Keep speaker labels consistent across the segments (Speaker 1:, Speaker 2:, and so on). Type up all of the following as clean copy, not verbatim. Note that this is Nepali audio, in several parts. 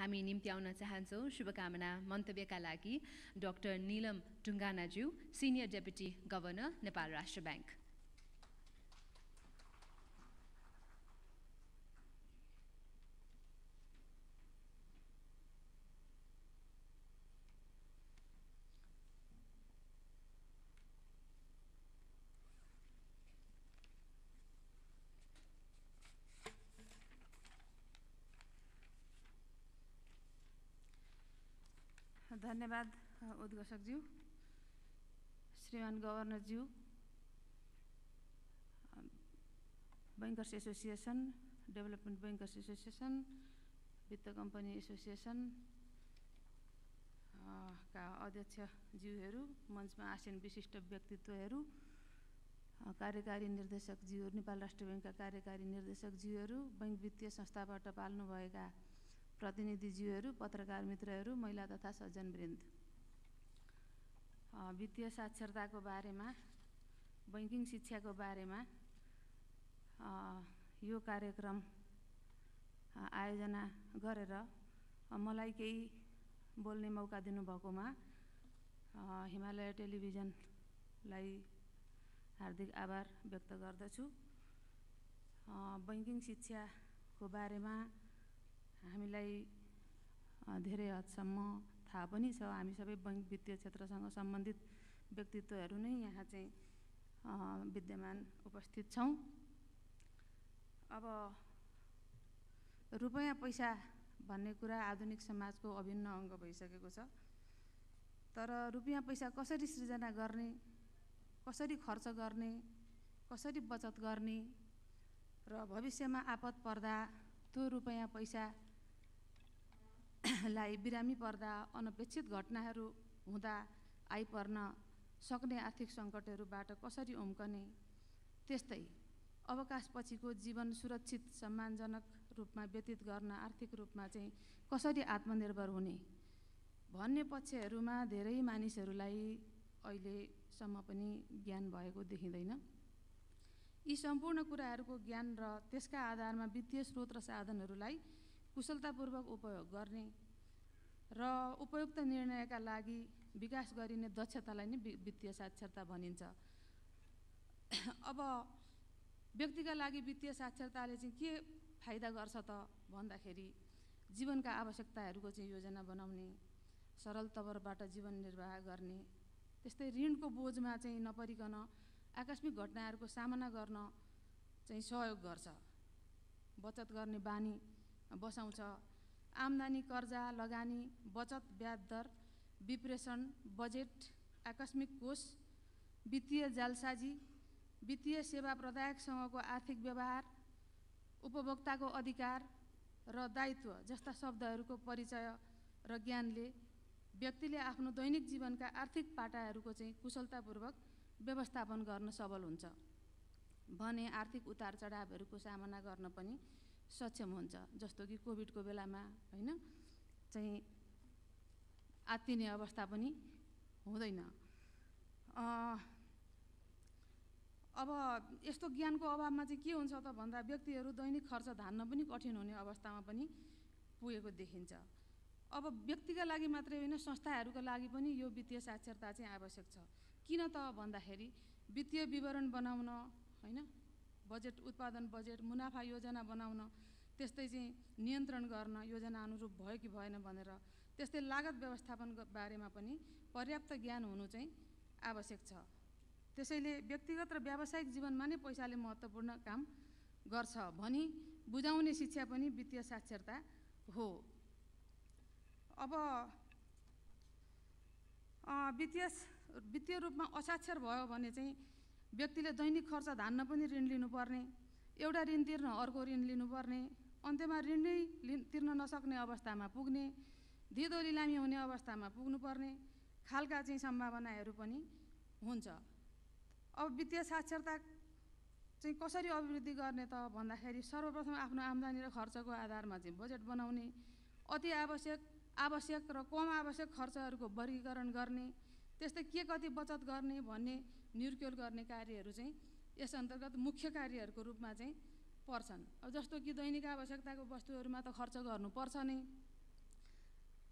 Speaker 1: हामी निम्त्याउन चाहन्छौँ शुभकामना मन्तव्यका लागि डाक्टर नीलम ढुङ्गानाज्यू, senior deputy governor, Nepal Rastra bank.
Speaker 2: धन्यवाद उद्घोषकज्यू, श्रीमान गभर्नरज्यू, bankers association, development bankers association, वित्त कम्पनी एसोसिएसन का अध्यक्षज्यूहरू, मञ्चमा आसीन विशिष्ट व्यक्तित्वहरू, कार्यकारी निर्देशकज्यूहरू, नेपाल राष्ट्र ब्याङ्कका कार्यकारी निर्देशकज्यूहरू, बैंक वित्तीय संस्थाबाट पाल्नुभएका प्रतिनिधिज्यूहरू, पत्रकार मित्रहरू, महिला तथा सज्जनवृन्द, वित्तीय साक्षरताको बारेमा, बैंकिङ शिक्षाको बारेमा यो कार्यक्रम आयोजना गरेर मलाई केही बोल्ने मौका दिनुभएकोमा हिमालय टेलिभिजनलाई हार्दिक आभार व्यक्त गर्दछु। बैंकिङ शिक्षाको बारेमा हामीलाई धेरै हदसम्म थाहा पनि छ। हामी सबै बैंक वित्तीय क्षेत्रसँग सम्बन्धित व्यक्तित्वहरू नै यहाँ चाहिँ विद्यमान उपस्थित छौँ। अब रुपैयाँ पैसा भन्ने कुरा आधुनिक समाजको अभिन्न अङ्ग भइसकेको छ। तर रुपैयाँ पैसा कसरी सृजना गर्ने, कसरी खर्च गर्ने, कसरी बचत गर्ने र भविष्यमा आपत पर्दा त्यो रुपैयाँ पैसा लाई बिरामी पर्दा, अनपेक्षित घटनाहरू हुँदा आइपर्न सक्ने आर्थिक सङ्कटहरूबाट कसरी उम्कने, त्यस्तै अवकाशपछिको जीवन सुरक्षित सम्मानजनक रूपमा व्यतीत गर्न आर्थिक रूपमा चाहिँ कसरी आत्मनिर्भर हुने भन्ने पक्षहरूमा धेरै मानिसहरूलाई अहिलेसम्म पनि ज्ञान भएको देखिँदैन। यी सम्पूर्ण कुराहरूको ज्ञान र त्यसका आधारमा वित्तीय स्रोत र साधनहरूलाई कुशलतापूर्वक उपयोग गर्ने र उपयुक्त निर्णयका लागि विकास गरिने दक्षतालाई नै वित्तीय साक्षरता भनिन्छ। अब व्यक्तिका लागि वित्तीय साक्षरताले चाहिँ के फाइदा गर्छ त भन्दाखेरि जीवनका आवश्यकताहरूको चाहिँ योजना बनाउने, सरल तवरबाट जीवन निर्वाह गर्ने, त्यस्तै ऋणको बोझमा चाहिँ नपरिकन आकस्मिक घटनाहरूको सामना गर्न चाहिँ सहयोग गर्छ, बचत गर्ने बानी बसाउँछ, आम्दानी, कर्जा, लगानी, बचत, ब्याज दर, विप्रेषण, बजेट, आकस्मिक कोष, वित्तीय जालसाजी, वित्तीय सेवा प्रदायकसँगको आर्थिक व्यवहार, उपभोक्ताको अधिकार र दायित्व जस्ता शब्दहरूको परिचय र ज्ञानले व्यक्तिले आफ्नो दैनिक जीवनका आर्थिक पाटाहरूको चाहिँ कुशलतापूर्वक व्यवस्थापन गर्न सबल हुन्छ भने आर्थिक उतार चढावहरूको सामना गर्न पनि सक्षम हुन्छ। जस्तो कि कोभिडको बेलामा हैन चाहिँ आत्तिने अवस्था पनि हुँदैन। अब यस्तो ज्ञानको अभावमा चाहिँ के हुन्छ त भन्दा व्यक्तिहरू दैनिक खर्च धान्न पनि कठिन हुने अवस्थामा पनि पुगेको देखिन्छ। अब व्यक्तिका लागि मात्रै होइन, संस्थाहरूका लागि पनि यो वित्तीय साक्षरता चाहिँ आवश्यक छ। किन त भन्दाखेरि वित्तीय विवरण बनाउन हैन, बजेट उत्पादन, बजेट, मुनाफा योजना बनाउन, त्यस्तै चाहिँ नियन्त्रण गर्न योजना अनुरूप भयो कि भएन भनेर, त्यस्तै लागत व्यवस्थापन बारेमा पनि पर्याप्त ज्ञान हुनु चाहिँ आवश्यक छ। त्यसैले व्यक्तिगत र व्यावसायिक जीवनमा नै पैसाले महत्त्वपूर्ण काम गर्छ भनी बुझाउने शिक्षा पनि वित्तीय साक्षरता हो। अब वित्तीय रूपमा असाक्षर भयो भने चाहिँ व्यक्तिले दैनिक खर्च धान्न पनि ऋण लिनुपर्ने, एउटा ऋण तिर्न अर्को ऋण लिनुपर्ने, अन्त्यमा ऋण नै तिर्न नसक्ने अवस्थामा पुग्ने, धितो लिलामी हुने अवस्थामा पुग्नुपर्ने खालका चाहिँ सम्भावनाहरू पनि हुन्छ। अब वित्तीय साक्षरता चाहिँ कसरी अभिवृद्धि गर्ने त भन्दाखेरि सर्वप्रथम आफ्नो आम्दानी र खर्चको आधारमा चाहिँ बजेट बनाउने, अति आवश्यक र कम आवश्यक खर्चहरूको वर्गीकरण गर्ने, त्यस्तै के कति बचत गर्ने भन्ने निर्क्योल गर्ने कार्यहरू चाहिँ यस अन्तर्गत मुख्य कार्यहरूको रूपमा चाहिँ पर्छन्। अब जस्तो कि दैनिक आवश्यकताको वस्तुहरूमा त खर्च गर्नुपर्छ नै,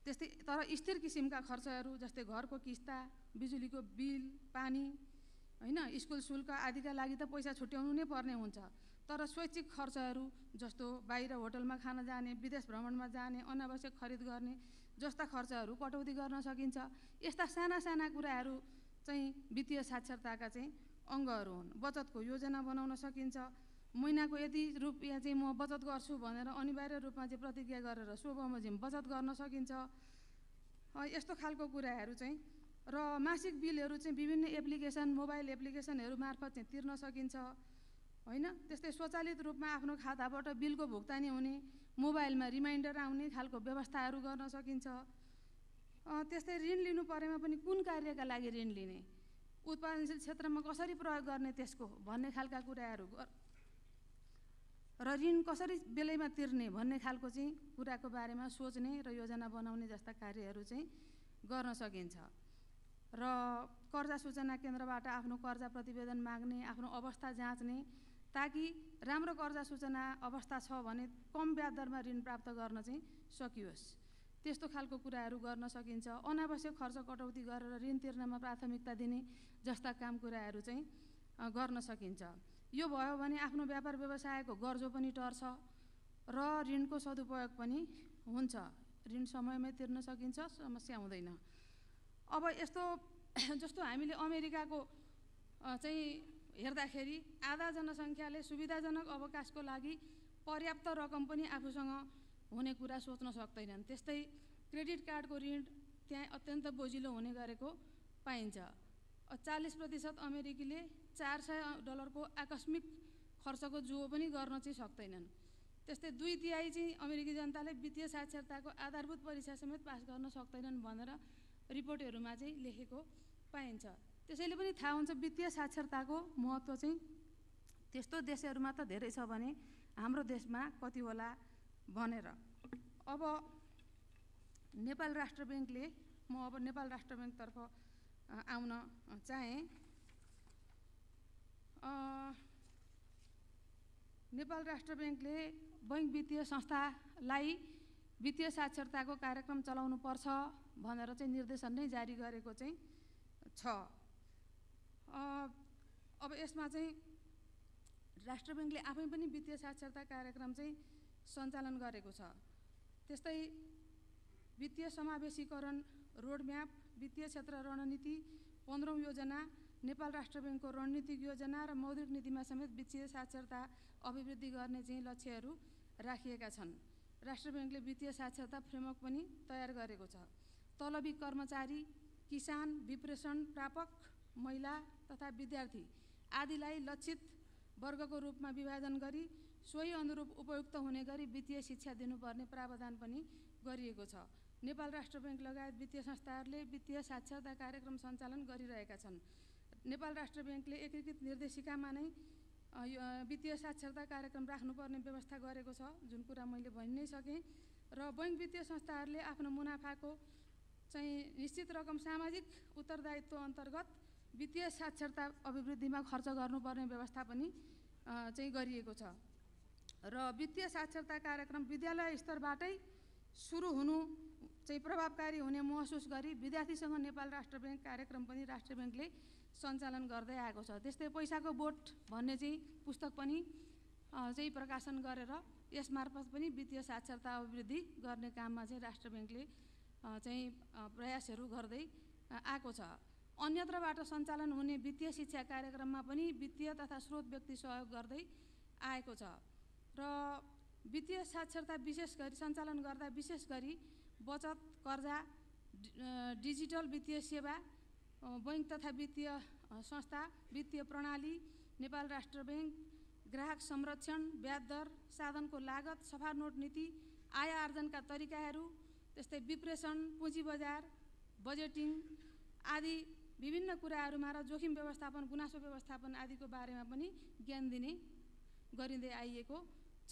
Speaker 2: त्यस्तै तर स्थिर किसिमका खर्चहरू जस्तै घरको किस्ता, बिजुलीको बिल, पानी, होइन, स्कुल शुल्क आदिका लागि त पैसा छुट्याउनु नै पर्ने हुन्छ। तर स्वैच्छिक खर्चहरू जस्तो बाहिर होटलमा खान जाने, विदेश भ्रमणमा जाने, अनावश्यक खरिद गर्ने जस्ता खर्चहरू कटौती गर्न सकिन्छ। यस्ता साना साना कुराहरू चाहिँ वित्तीय साक्षरताका चाहिँ अङ्गहरू हुन्। बचतको योजना बनाउन सकिन्छ। महिनाको यति रुपियाँ चाहिँ म बचत गर्छु भनेर अनिवार्य रूपमा चाहिँ प्रतिज्ञा गरेर सो बमोजिम बचत गर्न सकिन्छ। यस्तो खालको कुराहरू चाहिँ र मासिक बिलहरू चाहिँ विभिन्न एप्लिकेसन, मोबाइल एप्लिकेसनहरू मार्फत चाहिँ तिर्न सकिन्छ, होइन। त्यस्तै स्वचालित रूपमा आफ्नो खाताबाट बिलको भुक्तानी हुने, मोबाइलमा रिमाइन्डर आउने खालको व्यवस्थाहरू गर्न सकिन्छ। त्यस्तै ऋण लिनु परेमा पनि कुन कार्यका लागि ऋण लिने, उत्पादनशील क्षेत्रमा कसरी प्रयोग गर्ने त्यसको भन्ने खालका कुराहरू र ऋण कसरी बेलैमा तिर्ने भन्ने खालको चाहिँ कुराको बारेमा सोच्ने र योजना बनाउने जस्ता कार्यहरू चाहिँ गर्न सकिन्छ। र कर्जा सूचना केन्द्रबाट आफ्नो कर्जा प्रतिवेदन माग्ने, आफ्नो अवस्था जाँच्ने, ताकि राम्रो कर्जा सूचना अवस्था छ भने कम ब्याज दरमा ऋण प्राप्त गर्न चाहिँ सकियोस्। त्यस्तो खालको कुराहरू गर्न सकिन्छ। अनावश्यक खर्च कटौती गरेर ऋण तिर्नमा प्राथमिकता दिने जस्ता काम कुराहरू चाहिँ गर्न सकिन्छ। यो भयो भने आफ्नो व्यापार व्यवसायको गर्जो पनि टर्छ र ऋणको सदुपयोग पनि हुन्छ। ऋण समयमै तिर्न सकिन्छ, समस्या हुँदैन। अब यस्तो जस्तो हामीले अमेरिकाको चाहिँ हेर्दाखेरि आधा जनसङ्ख्याले सुविधाजनक अवकाशको लागि पर्याप्त रकम पनि आफूसँग हुने कुरा सोच्न सक्दैनन्। त्यस्तै क्रेडिट कार्डको ऋण त्यहाँ अत्यन्त बोजिलो हुने गरेको पाइन्छ। 40% अमेरिकीले $400 आकस्मिक खर्चको जुहो पनि गर्न चाहिँ सक्दैनन्। त्यस्तै 2/3 चाहिँ अमेरिकी जनताले वित्तीय साक्षरताको आधारभूत परीक्षा समेत पास गर्न सक्दैनन् भनेर रिपोर्टहरूमा चाहिँ लेखेको पाइन्छ। त्यसैले पनि थाहा हुन्छ वित्तीय साक्षरताको महत्त्व चाहिँ त्यस्तो देशहरूमा त धेरै छ भने हाम्रो देशमा कति होला भनेर। अब नेपाल राष्ट्र ब्याङ्कले, म अब नेपाल राष्ट्र ब्याङ्कतर्फ आउन चाहेँ। नेपाल राष्ट्र ब्याङ्कले बैङ्क वित्तीय संस्थालाई वित्तीय साक्षरताको कार्यक्रम चलाउनु पर्छ भनेर चाहिँ निर्देशन नै जारी गरेको चाहिँ छ। अब यसमा चाहिँ राष्ट्र ब्याङ्कले आफै पनि वित्तीय साक्षरता कार्यक्रम चाहिँ सञ्चालन गरेको छ। त्यस्तै वित्तीय समावेशीकरण रोडम्याप, वित्तीय क्षेत्र रणनीति, 15औं योजना, नेपाल राष्ट्र ब्याङ्कको रणनीतिक योजना र मौद्रिक नीतिमा समेत वित्तीय साक्षरता अभिवृद्धि गर्ने चाहिँ लक्ष्यहरू राखिएका छन्। राष्ट्र ब्याङ्कले वित्तीय साक्षरता फ्रेमवर्क पनि तयार गरेको छ। तलबी कर्मचारी, किसान, विप्रेषण प्रापक, महिला तथा विद्यार्थी आदिलाई लक्षित वर्गको रूपमा विभाजन गरी सोही अनुरूप उपयुक्त हुने गरी वित्तीय शिक्षा दिनुपर्ने प्रावधान पनि गरिएको छ। नेपाल राष्ट्र ब्याङ्क लगायत वित्तीय संस्थाहरूले वित्तीय साक्षरता कार्यक्रम सञ्चालन गरिरहेका छन्। नेपाल राष्ट्र ब्याङ्कले एकीकृत निर्देशिकामा नै वित्तीय साक्षरता कार्यक्रम राख्नुपर्ने व्यवस्था गरेको छ, जुन कुरा मैले भनि नै सकेँ। र बैङ्क वित्तीय संस्थाहरूले आफ्नो मुनाफाको चाहिँ निश्चित रकम सामाजिक उत्तरदायित्व अन्तर्गत वित्तीय साक्षरता अभिवृद्धिमा खर्च गर्नुपर्ने व्यवस्था पनि चाहिँ गरिएको छ। र वित्तीय साक्षरता कार्यक्रम विद्यालय स्तरबाटै सुरु हुनु चाहिँ प्रभावकारी हुने महसुस गरी विद्यार्थीसँग नेपाल राष्ट्र ब्याङ्क कार्यक्रम पनि राष्ट्र ब्याङ्कले सञ्चालन गर्दै आएको छ। त्यस्तै पैसाको बोट भन्ने चाहिँ पुस्तक पनि चाहिँ प्रकाशन गरेर यसमार्फत पनि वित्तीय साक्षरता अभिवृद्धि गर्ने काममा चाहिँ राष्ट्र ब्याङ्कले चाहिँ प्रयासहरू गर्दै आएको छ। अन्यत्रबाट सञ्चालन हुने वित्तीय शिक्षा कार्यक्रममा पनि वित्तीय तथा स्रोत व्यक्ति सहयोग गर्दै आएको छ। र वित्तीय साक्षरता विशेष गरी सञ्चालन गर्दा विशेष गरी बचत, कर्जा, डिजिटल वित्तीय सेवा, बैङ्क तथा वित्तीय संस्था, वित्तीय प्रणाली, नेपाल राष्ट्र ब्याङ्क, ग्राहक संरक्षण, ब्याज दर, साधनको लागत, सफा नोट नीति, आय आर्जनका तरिकाहरू, त्यस्तै विप्रेषण, पुँजी बजार, बजेटिङ आदि विभिन्न कुराहरूमा र जोखिम व्यवस्थापन, गुनासो व्यवस्थापन आदिको बारेमा पनि ज्ञान दिने गरिँदै आइएको छ।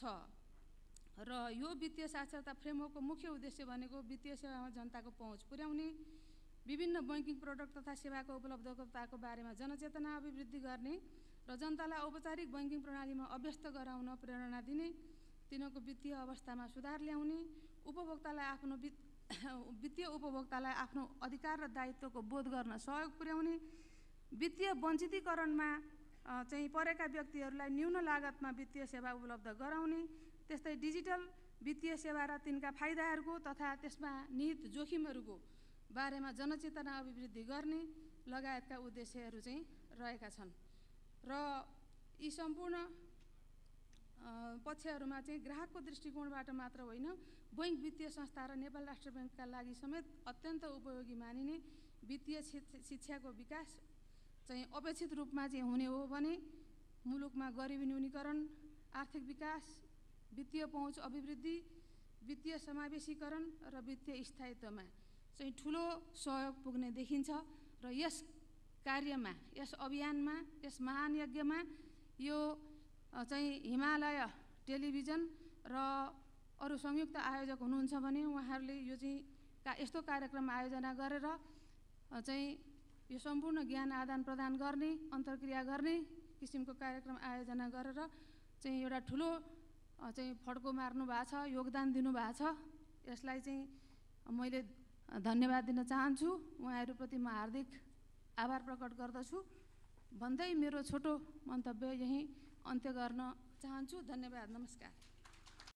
Speaker 2: र यो वित्तीय साक्षरता फ्रेमवर्कको मुख्य उद्देश्य भनेको वित्तीय सेवामा जनताको पहुँच पुर्याउने, विभिन्न बैङ्किङ प्रोडक्ट तथा सेवाको उपलब्धताको बारेमा जनचेतना अभिवृद्धि गर्ने र जनतालाई औपचारिक बैङ्किङ प्रणालीमा अभ्यस्त गराउन प्रेरणा दिने, तिनीहरूको वित्तीय अवस्थामा सुधार ल्याउने, उपभोक्तालाई आफ्नो वित्तीय उपभोक्तालाई आफ्नो अधिकार र दायित्वको बोध गर्न सहयोग पुर्याउने, वित्तीय वञ्चितीकरणमा चाहिँ परेका व्यक्तिहरूलाई न्यून लागतमा वित्तीय सेवा उपलब्ध गराउने, त्यस्तै डिजिटल वित्तीय सेवा र तिनका फाइदाहरूको तथा त्यसमा निहित जोखिमहरूको बारेमा जनचेतना अभिवृद्धि गर्ने लगायतका उद्देश्यहरू चाहिँ रहेका छन्। र यी सम्पूर्ण पक्षहरूमा चाहिँ ग्राहकको दृष्टिकोणबाट मात्र होइन, बैङ्क वित्तीय संस्था र नेपाल राष्ट्र ब्याङ्कका लागि समेत अत्यन्त उपयोगी मानिने वित्तीय शिक्षाको विकास चाहिँ अपेक्षित रूपमा चाहिँ हुने हो भने मुलुकमा गरिबी न्यूनीकरण, आर्थिक विकास, वित्तीय पहुँच अभिवृद्धि, वित्तीय समावेशीकरण र वित्तीय स्थायित्वमा चाहिँ ठुलो सहयोग पुग्ने देखिन्छ। र यस कार्यमा, यस अभियानमा, यस महान यज्ञमा यो चाहिँ हिमालय टेलिभिजन र अरू संयुक्त आयोजक हुनुहुन्छ भने उहाँहरूले यो चाहिँ यस्तो कार्यक्रम आयोजना गरेर चाहिँ यो सम्पूर्ण ज्ञान आदान प्रदान गर्ने, अन्तर्क्रिया गर्ने किसिमको कार्यक्रम आयोजना गरेर चाहिँ एउटा ठुलो चाहिँ फड्को मार्नु भएको छ, योगदान दिनुभएको छ। यसलाई चाहिँ मैले धन्यवाद दिन चाहन्छु। उहाँहरूप्रति म हार्दिक आभार प्रकट गर्दछु भन्दै मेरो छोटो मन्तव्य यहीँ अन्त्य गर्न चाहन्छु। धन्यवाद, नमस्कार।